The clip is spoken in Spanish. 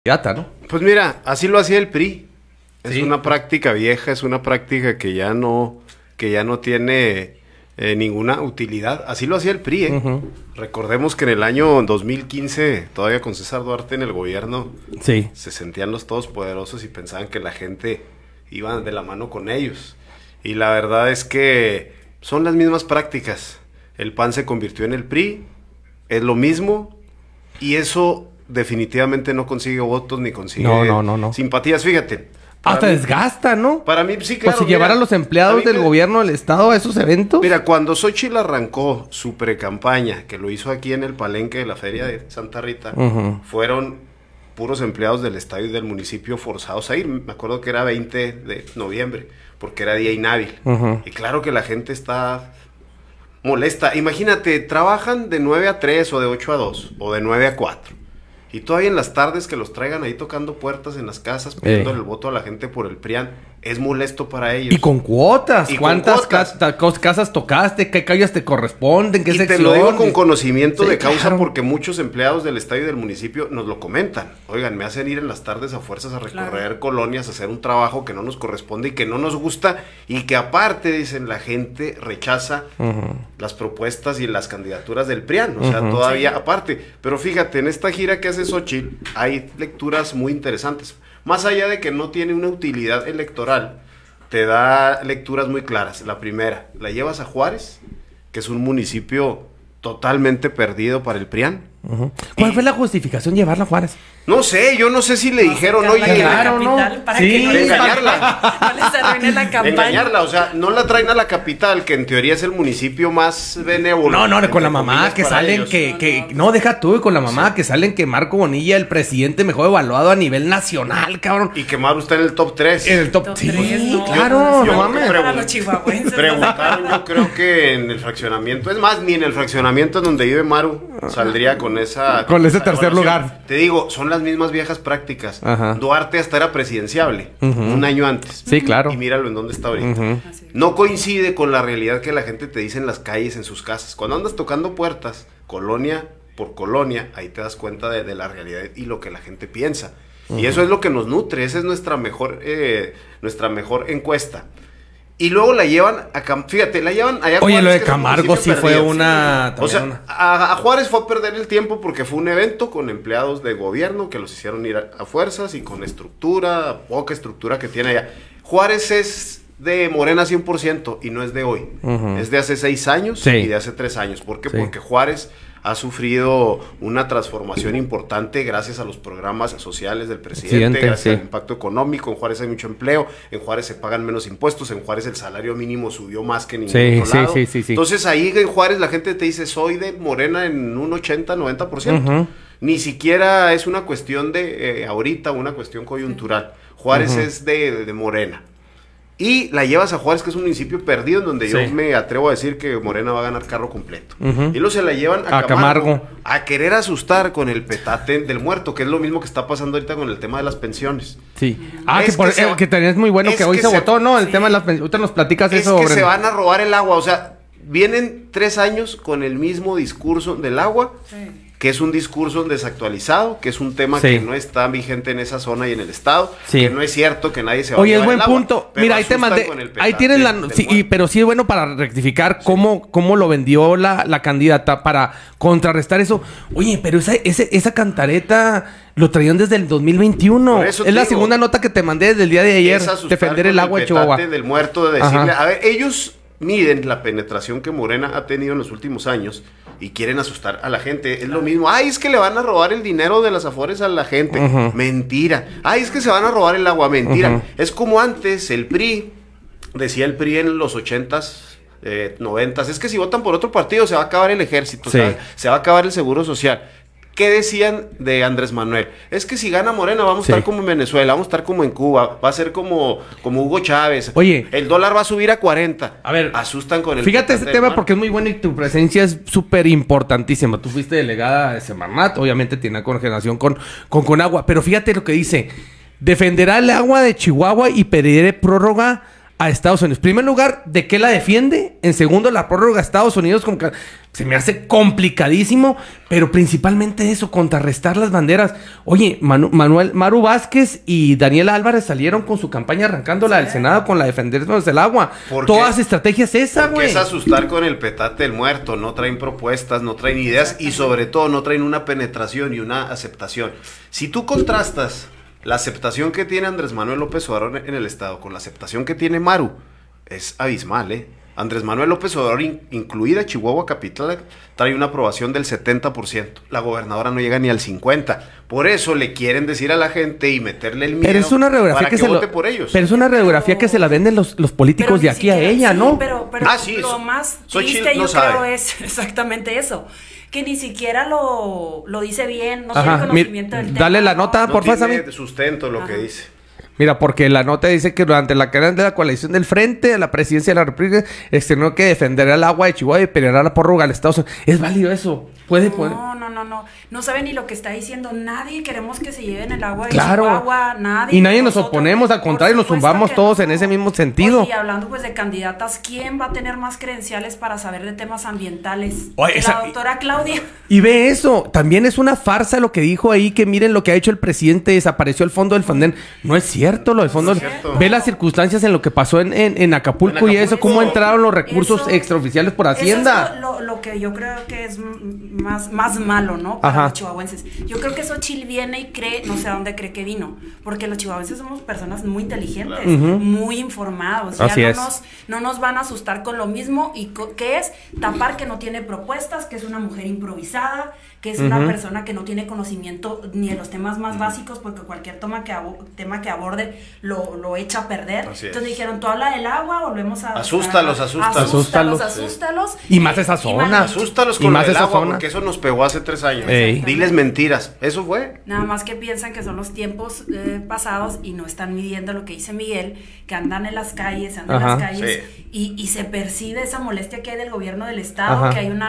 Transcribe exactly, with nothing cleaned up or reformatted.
Gata, ¿no? Pues mira, así lo hacía el P R I. Es Sí. una práctica vieja, es una práctica que ya no, que ya no tiene eh, ninguna utilidad. Así lo hacía el P R I, ¿eh? Uh-huh. Recordemos que en el año dos mil quince, todavía con César Duarte en el gobierno, Sí. se sentían los todopoderosos y pensaban que la gente iba de la mano con ellos. Y la verdad es que son las mismas prácticas. El P A N se convirtió en el P R I, es lo mismo, y eso definitivamente no consigue votos ni consigue No, no, no, no. simpatías. Fíjate. para Hasta mí- desgasta, ¿no? Para mí, sí, Pues claro. si llevar mira, a los a empleados mí del me- gobierno del estado a esos eventos. Mira, cuando Xóchitl arrancó su precampaña, que lo hizo aquí en el palenque de la Feria de Santa Rita, Ujú. fueron puros empleados del estadio y del municipio forzados a ir. Me acuerdo que era veinte de noviembre, porque era día inhábil. Ujú. Y claro que la gente está molesta. Imagínate, trabajan de nueve a tres o de ocho a dos o de nueve a cuatro. Y todavía en las tardes que los traigan ahí tocando puertas en las casas, pidiendo Eh. el voto a la gente por el P R I A N, es molesto para ellos. Y con cuotas. Y con ¿Cuántas cuotas. ca- cos- casas tocaste? ¿Qué calles te corresponden? ¿Qué Y te sección? lo digo con conocimiento Sí, de causa, claro. porque muchos empleados del estadio y del municipio nos lo comentan. Oigan, me hacen ir en las tardes a fuerzas a recorrer Claro. colonias, a hacer un trabajo que no nos corresponde y que no nos gusta, y que aparte, dicen, la gente rechaza Ujú. las propuestas y las candidaturas del P R I A N, o sea, Ujú. todavía Sí. aparte. Pero fíjate, en esta gira que hace Xóchitl hay lecturas muy interesantes. Más allá de que no tiene una utilidad electoral, te da lecturas muy claras. La primera, la llevas a Juárez, que es un municipio totalmente perdido para el P R I A N. Ujú. ¿Cuál fue la justificación llevarla a Juárez? No sé, yo no sé si le dijeron, sacarla oye, de la claro, ¿no? capital para Sí. que no les, engañarla. no les arruine la campaña. Engañarla, o sea, no la traen a la capital, que en teoría es el municipio más benévolo. No, no, con entre la mamá comillas, que para salen ellos. que, No, que... no. No, deja tú, con la mamá que salen que Marco Bonilla, el presidente mejor evaluado a nivel nacional, cabrón. Y que Maru está en el top tres. En el top... Top Sí, tres, no. claro, Yo- no yo mames. creo- Para los chihuahuenses. Preguntaron, yo creo que en el fraccionamiento, es más, ni en el fraccionamiento en donde vive Maru saldría con esa... Con ese esa tercer evaluación. lugar. Te digo, son las mismas viejas prácticas. Ajá. Duarte hasta era presidenciable, Ujú. un año antes. Sí, claro. Y míralo en dónde está ahorita. Ujú. Así es. No coincide con la realidad que la gente te dice en las calles, en sus casas. Cuando andas tocando puertas, colonia por colonia, ahí te das cuenta de, de la realidad y lo que la gente piensa. Y eso es lo que nos nutre, esa es nuestra mejor, eh, nuestra mejor encuesta. Y luego la llevan a Cam- fíjate, la llevan allá a Oye, Juárez, lo de que es un Camargo municipio sí fue perdido. una... O sea, también una- a, a Juárez fue a perder el tiempo porque fue un evento con empleados de gobierno que los hicieron ir a, a fuerzas y con estructura, poca estructura que tiene allá. Juárez es de Morena cien por ciento y no es de hoy. Ujú. Es de hace seis años Sí. y de hace tres años. ¿Por qué? Sí. Porque Juárez ha sufrido una transformación importante gracias a los programas sociales del presidente, Presidente, gracias sí. al impacto económico. En Juárez hay mucho empleo, en Juárez se pagan menos impuestos, en Juárez el salario mínimo subió más que en ningún Sí, otro sí, lado. sí, sí, sí. Entonces ahí en Juárez la gente te dice, soy de Morena en un ochenta, noventa por ciento. Ujú. Ni siquiera es una cuestión de eh, ahorita, una cuestión coyuntural. Juárez Ujú. es de, de, de Morena. Y la llevas a Juárez, que es un municipio perdido, en donde Sí. yo me atrevo a decir que Morena va a ganar carro completo. Ujú. Y luego se la llevan a, A Camargo, Camargo. a querer asustar con el petate del muerto, que es lo mismo que está pasando ahorita con el tema de las pensiones. Sí. Ah, Es que, por, que se eh, va- que también es muy bueno es que hoy que se, se- votó, ¿no? El sí. tema de las pensiones. Ahorita nos platicas Es eso. que Bren. se van a robar el agua, o sea, vienen tres años con el mismo discurso del agua, Sí. que es un discurso desactualizado, que es un tema Sí. que no está vigente en esa zona y en el estado, Sí. que no es cierto que nadie se va a Oye, es llevar buen el agua, punto. pero Mira, ahí te asustan mandé. con el Ahí petate tienes la. del Sí, y- muerto. pero sí es bueno para rectificar cómo, cómo lo vendió la, la candidata para contrarrestar eso. Oye, pero esa, ese, esa cantareta lo traían desde el dos mil veintiuno. Por Es eso te la digo, segunda nota que te mandé desde el día de ayer. Es asustar Defender con el agua de petate Chihuahua. del muerto, de decirle, Ajá. a ver, ellos miden la penetración que Morena ha tenido en los últimos años y quieren asustar a la gente. Es lo mismo. Ay, es que le van a robar el dinero de las afores a la gente. Ujú. Mentira. Ay, es que se van a robar el agua. Mentira. Ujú. Es como antes el P R I, decía el P R I en los ochentas, eh, noventas, es que si votan por otro partido se va a acabar el ejército, Sí. se, va, se va a acabar el seguro social. ¿Qué decían de Andrés Manuel? Es que si gana Morena vamos a Sí. estar como en Venezuela, vamos a estar como en Cuba, va a ser como, como Hugo Chávez. Oye. El dólar va a subir a cuarenta. A ver, Asustan con el... Fíjate petate ese del tema mar. porque es muy bueno y tu presencia es súper importantísima. Tú fuiste delegada de Semarnat, obviamente tiene coordinación con, con Conagua, pero fíjate lo que dice. Defenderá el agua de Chihuahua y pediré prórroga a Estados Unidos. En primer lugar, ¿de qué la defiende? En segundo, la prórroga a Estados Unidos, como que se me hace complicadísimo, pero principalmente eso, contrarrestar las banderas. Oye, Manu, Manuel, Maru Vázquez y Daniela Álvarez salieron con su campaña arrancándola del Senado con la defendernos del agua. Todas estrategias esa, güey. Es asustar con el petate del muerto, no traen propuestas, no traen ideas y sobre todo no traen una penetración y una aceptación. Si tú contrastas la aceptación que tiene Andrés Manuel López Obrador en el Estado con la aceptación que tiene Maru, es abismal, ¿eh? Andrés Manuel López Obrador, in, incluida Chihuahua Capital, trae una aprobación del setenta por ciento. La gobernadora no llega ni al cincuenta por ciento. Por eso le quieren decir a la gente y meterle el miedo pero es una radiografía para que, que, se vote lo, por ellos. Pero es una radiografía pero, que se la venden los, los políticos de aquí siquiera, a ella, sí, ¿no? Pero, pero ah, sí, lo más Xochitl triste no yo sabe. creo es exactamente eso. Que ni siquiera lo, lo dice bien, no Ajá, tiene conocimiento mi, del dale tema. la nota, no por favor, tiene Sammy. sustento lo Ajá. que dice. Mira, porque la nota dice que durante la cadena de la coalición del Frente a la presidencia de la República externó que defenderá el agua de Chihuahua y peleará la prórroga al Estado Unidos. ¿Es válido eso? ¿Puede, no, puede? No, no, no, no. No sabe ni lo que está diciendo. Nadie queremos que se lleven el agua de claro. Chihuahua. Nadie. Y nadie nos nosotros, oponemos, al contrario, nos zumbamos todos no. en ese mismo sentido. Oye, y hablando pues de candidatas, ¿quién va a tener más credenciales para saber de temas ambientales? Oye, esa, la doctora Claudia. Y ve eso, también es una farsa lo que dijo ahí, que miren lo que ha hecho el presidente, desapareció el fondo del Fonden. No es cierto lo del fondo. No es del... Ve las circunstancias en lo que pasó en, en, en, Acapulco, en Acapulco y eso, cómo entraron los recursos eso, extraoficiales por Hacienda. Eso es lo, lo, lo que yo creo que es más, más malo, ¿no? Para Ajá. los chihuahuenses. Yo creo que Xochitl viene y cree, no sé a dónde cree que vino, porque los chihuahuenses somos personas muy inteligentes, claro. uh-huh. muy informados. Ya Así no es. nos, no nos van a asustar con lo mismo, y co- que es tapar que no tiene propuestas, que es una mujer improvisada, que es uh-huh. una persona que no tiene conocimiento ni de los temas más básicos, porque cualquier toma que abo- tema que aborde lo, lo echa a perder. Así Entonces es. dijeron, tú habla del agua, volvemos a... Asústalos, a, asústalos. Asústalos, asústalos. Y más esa zona. Asústalos con más el esa agua, zona. porque eso nos pegó hace tres años. Ey. Diles mentiras. Eso fue. Nada más que piensan que son los tiempos eh, pasados y no están midiendo lo que dice Miguel, que andan en las calles, andan Ajá. en las calles, sí. y, y se percibe esa molestia que hay del gobierno del estado, Ajá. que hay una